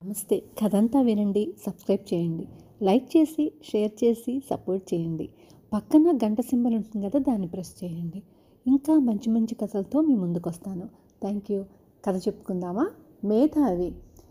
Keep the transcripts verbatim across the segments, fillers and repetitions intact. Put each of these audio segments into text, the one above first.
నమస్తే. కథంతా వినండి, సబ్స్క్రైబ్ చేయండి, లైక్ చేసి షేర్ చేసి సపోర్ట్ చేయండి. పక్కన గంట సింబల్ ఉంటుంది కదా, దాన్ని ప్రెస్ చేయండి. ఇంకా మంచి మంచి కథలతో మీ ముందుకు వస్తాను. Thank you. కథ చెప్పుకుందామా? మేధావి.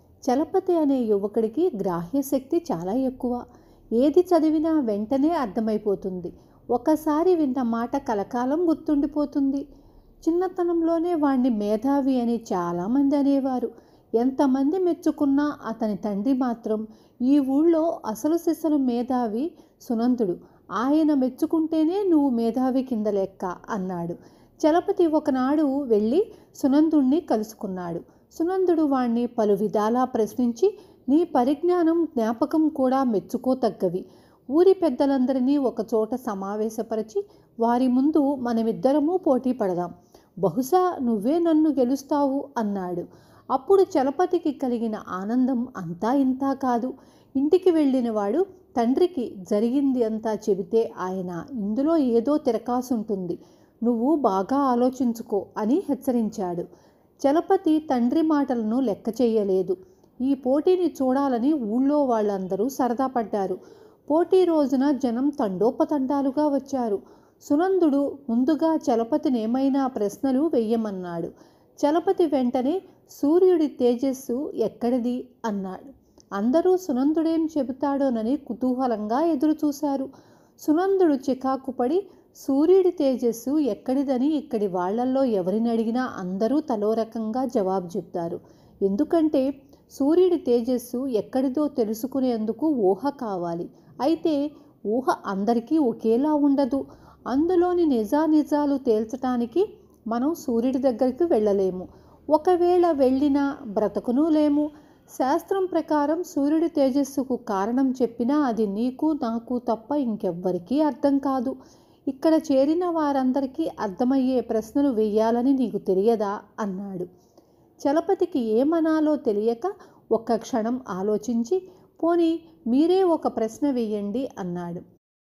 చలపతి అనే యువకుడికి గ్రాహ్య శక్తి చాలా ఎక్కువ. ఏది చదివినా వెంటనే అర్థమైపోతుంది. ఒకసారి విన్న మాట కలకాలం గుర్తుండిపోతుంది. చిన్నతనంలోనే వాణ్ణి మేధావి అని చాలామంది అనేవారు. ఎంతమంది మెచ్చుకున్నా అతని తండ్రి మాత్రం, ఈ ఊళ్ళో అసలు సిసలు మేధావి సునందుడు, ఆయన మెచ్చుకుంటేనే నువ్వు మేధావి కింద లెక్క అన్నాడు. చలపతి ఒకనాడు వెళ్ళి సునందుణ్ణి కలుసుకున్నాడు. సునందుడు వాణ్ణి పలు విధాలా ప్రశ్నించి, నీ పరిజ్ఞానం జ్ఞాపకం కూడా మెచ్చుకోతగ్గవి. ఊరి పెద్దలందరినీ ఒకచోట సమావేశపరిచి వారి ముందు మనమిద్దరము పోటీ పడదాం, బహుశా నువ్వే నన్ను గెలుస్తావు అన్నాడు. అప్పుడు చలపతికి కలిగిన ఆనందం అంతా ఇంతా కాదు. ఇంటికి వెళ్ళినవాడు తండ్రికి జరిగింది అంతా చెబితే ఆయన, ఇందులో ఏదో తిరకాసుంటుంది, నువ్వు బాగా ఆలోచించుకో అని హెచ్చరించాడు. చలపతి తండ్రి మాటలను లెక్క చేయలేదు. ఈ పోటీని చూడాలని ఊళ్ళో వాళ్ళందరూ సరదా పడ్డారు. పోటీ రోజున జనం తండోపతండాలుగా వచ్చారు. సునందుడు ముందుగా చలపతినేమైనా ప్రశ్నలు వెయ్యమన్నాడు. చలపతి వెంటనే సూర్యుడి తేజస్సు ఎక్కడిది అన్నాడు. అందరూ సునందుడేం చెబుతాడోనని కుతూహలంగా ఎదురుచూశారు. సునందుడు చికాకుపడి, సూర్యుడి తేజస్సు ఎక్కడిదని ఇక్కడి వాళ్లల్లో ఎవరిని అడిగినా అందరూ తలో రకంగా జవాబు చెప్తారు. ఎందుకంటే సూర్యుడి తేజస్సు ఎక్కడిదో తెలుసుకునేందుకు ఊహ కావాలి. అయితే ఊహ అందరికీ ఒకేలా ఉండదు. అందులోని నిజానిజాలు తేల్చటానికి మనం సూర్యుడి దగ్గరికి వెళ్ళలేము. ఒకవేళ వెళ్ళినా బ్రతకునూ లేము. శాస్త్రం ప్రకారం సూర్యుడి తేజస్సుకు కారణం చెప్పినా అది నీకు నాకు తప్ప ఇంకెవ్వరికీ అర్థం కాదు. ఇక్కడ చేరిన వారందరికీ అర్థమయ్యే ప్రశ్నలు వెయ్యాలని నీకు తెలియదా అన్నాడు. చలపతికి ఏమనాలో తెలియక ఒక్క క్షణం ఆలోచించి, పోనీ మీరే ఒక ప్రశ్న వెయ్యండి అన్నాడు.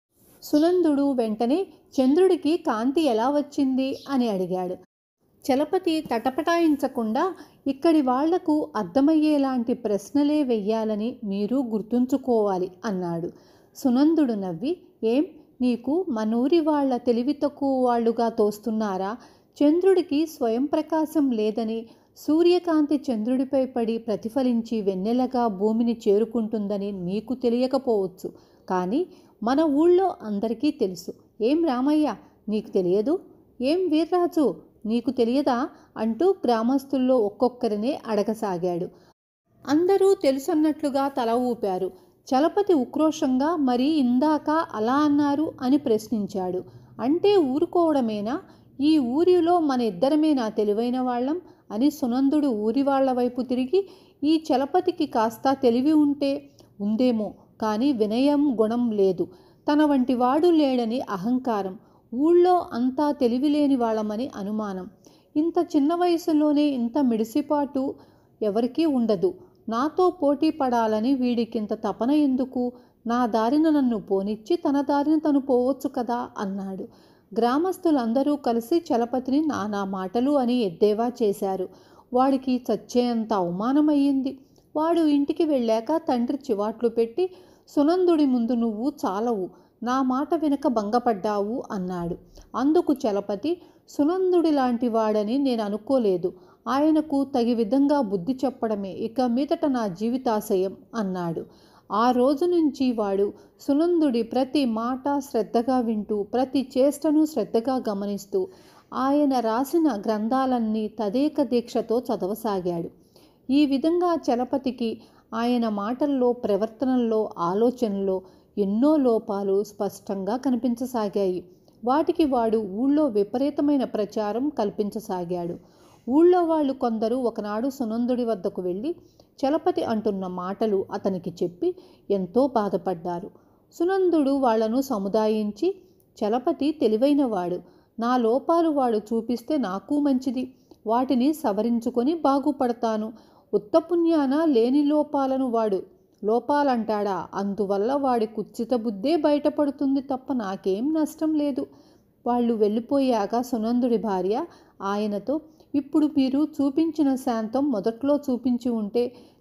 సునందుడు వెంటనే చంద్రుడికి కాంతి ఎలా వచ్చింది అని అడిగాడు. చలపతి తటపటాయించకుండా, ఇక్కడి వాళ్లకు అర్థమయ్యేలాంటి ప్రశ్నలే వెయ్యాలని మీరు గుర్తుంచుకోవాలి అన్నాడు. సునందుడు నవ్వి, ఏం నీకు మనూరి వాళ్ల తెలివి తక్కువ వాళ్లుగా తోస్తున్నారా? చంద్రుడికి స్వయం ప్రకాశం లేదని, సూర్యకాంతి చంద్రుడిపై పడి ప్రతిఫలించి వెన్నెలగా భూమిని చేరుకుంటుందని నీకు తెలియకపోవచ్చు, కానీ మన ఊళ్ళో అందరికీ తెలుసు. ఏం రామయ్య, నీకు తెలియదు? ఏం వీర్రాజు, నీకు తెలియదా అంటూ గ్రామస్తుల్లో ఒక్కొక్కరినే అడగసాగాడు. అందరూ తెలుసన్నట్లుగా తల ఊపారు. చలపతి ఉక్రోషంగా, మరి ఇందాక అలా అన్నారు అని ప్రశ్నించాడు. అంటే ఊరుకోవడమేనా? ఈ ఊరిలో మన ఇద్దరమేనా తెలివైన వాళ్ళం అని సునందుడు ఊరి వాళ్ల వైపు తిరిగి, ఈ చలపతికి కాస్త తెలివి ఉంటే ఉందేమో, కానీ వినయం గుణం లేదు, తన వంటి వాడు లేడని అహంకారం, ఊళ్ళో అంతా తెలివిలేని వాళ్ళమని అనుమానం. ఇంత చిన్న వయసులోనే ఇంత మిడిసిపాటు ఎవరికీ ఉండదు. నాతో పోటీ పడాలని వీడికింత తపన ఎందుకు? నా దారిన నన్ను పోనిచ్చి తన దారిన తను పోవచ్చు కదా అన్నాడు. గ్రామస్తులందరూ కలిసి చలపతిని నానా మాటలు అని ఎద్దేవా చేశారు. వాడికి చచ్చేంత అవమానమయ్యింది. వాడు ఇంటికి వెళ్ళాక తండ్రి చివాట్లు పెట్టి, సునందుడి ముందు నువ్వు చాలవు, నా మాట వెనుక భంగపడ్డావు అన్నాడు. అందుకు చలపతి, సునందుడి లాంటి వాడని నేను అనుకోలేదు. ఆయనకు తగి విధంగా బుద్ధి చెప్పడమే ఇక మీదట నా జీవితాశయం అన్నాడు. ఆ రోజు నుంచి వాడు సునందుడి ప్రతి మాట శ్రద్ధగా వింటూ, ప్రతి చేష్టను శ్రద్ధగా గమనిస్తూ, ఆయన రాసిన గ్రంథాలన్నీ తదేక దీక్షతో చదవసాగాడు. ఈ విధంగా చలపతికి ఆయన మాటల్లో, ప్రవర్తనల్లో, ఆలోచనలో ఎన్నో లోపాలు స్పష్టంగా కనిపించసాగాయి. వాటికి వాడు ఊళ్ళో విపరీతమైన ప్రచారం కల్పించసాగాడు. ఊళ్ళో వాళ్ళు కొందరు ఒకనాడు సునందుడి వద్దకు వెళ్ళి చలపతి అంటున్న మాటలు అతనికి చెప్పి ఎంతో బాధపడ్డారు. సునందుడు వాళ్లను సముదాయించి, చలపతి తెలివైనవాడు, నా లోపాలు వాడు చూపిస్తే నాకు మంచిది, వాటిని సవరించుకొని బాగుపడతాను. ఉత్తపుణ్యాన లేని లోపాలను వాడు లోపాలంటాడా? అందువల్ల వాడి కుత్సిత బుద్ధే బయటపడుతుంది తప్ప నాకేం నష్టం లేదు. వాళ్ళు వెళ్ళిపోయాక సునందుడి భార్య ఆయనతో, ఇప్పుడు మీరు చూపించిన శాంతం మొదట్లో చూపించి ఉంటే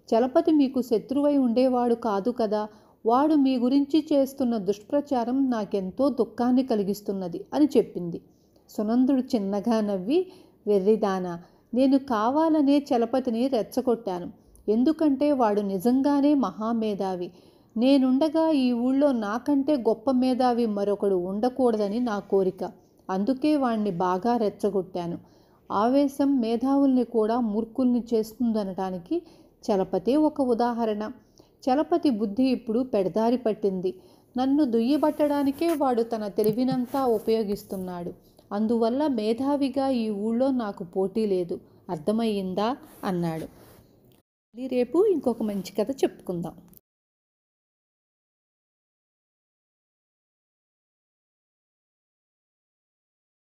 చలపతి మీకు శత్రువై ఉండేవాడు కాదు కదా. వాడు మీ గురించి చేస్తున్న దుష్ప్రచారం నాకెంతో దుఃఖాన్ని కలిగిస్తున్నది అని చెప్పింది. సునందుడు చిన్నగా నవ్వి, వెర్రిదానా, నేను కావాలనే చలపతిని రెచ్చగొట్టాను. ఎందుకంటే వాడు నిజంగానే మహామేధావి. నేనుండగా ఈ ఊళ్ళో నాకంటే గొప్ప మేధావి మరొకడు ఉండకూడదని నా కోరిక. అందుకే వాణ్ణి బాగా రెచ్చగొట్టాను. ఆవేశం మేధావుల్ని కూడా మూర్ఖుల్ని చేస్తుందనటానికి చలపతి ఒక ఉదాహరణ. చలపతి బుద్ధి ఇప్పుడు పెడదారి పట్టింది. నన్ను దుయ్యబట్టడానికే వాడు తన తెలివినంతా ఉపయోగిస్తున్నాడు. అందువల్ల మేధావిగా ఈ ఊళ్ళో నాకు పోటీ లేదు. అర్థమయ్యిందా అన్నాడు. రేపు ఇంకొక మంచి కథ చెప్పుకుందాం.